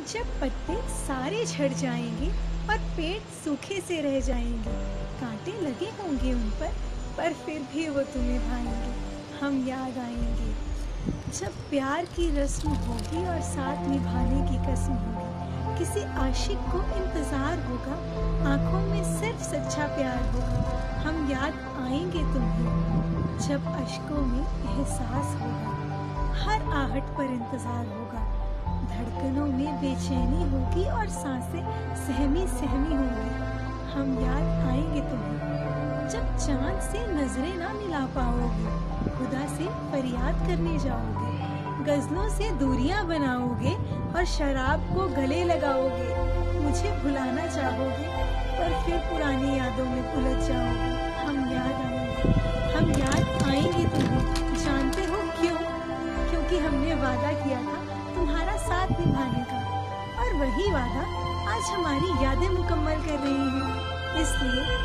जब पत्ते सारे झड़ जाएंगे और पेड़ सूखे से रह जाएंगे, कांटे लगे होंगे उन पर फिर भी वो तुम्हें भाएंगे, हम याद आएंगे। जब प्यार की रस्म होगी और साथ निभाने की कसम होगी, किसी आशिक को इंतजार होगा, आंखों में सिर्फ सच्चा प्यार होगा, हम याद आएंगे तुम्हें। जब अश्कों में एहसास होगा, हर आहट पर इंतजार होगा, धड़कनों में बेचैनी होगी और सांसें सहमी सहमी होंगी, हम याद आएंगे तुम्हें। जब चांद से नजरें ना मिला पाओगे, खुदा से फरियाद करने जाओगे, गजलों से दूरियां बनाओगे और शराब को गले लगाओगे, मुझे भुलाना चाहोगे पर फिर पुरानी यादों में उलझ जाओगे, हम याद आएंगे, हम याद आएंगे तुम्हें। जानते हो क्यों? क्योंकि हमने वादा किया था तुम्हारा साथ निभाने का, और वही वादा आज हमारी यादें मुकम्मल कर रही हैं। इसलिए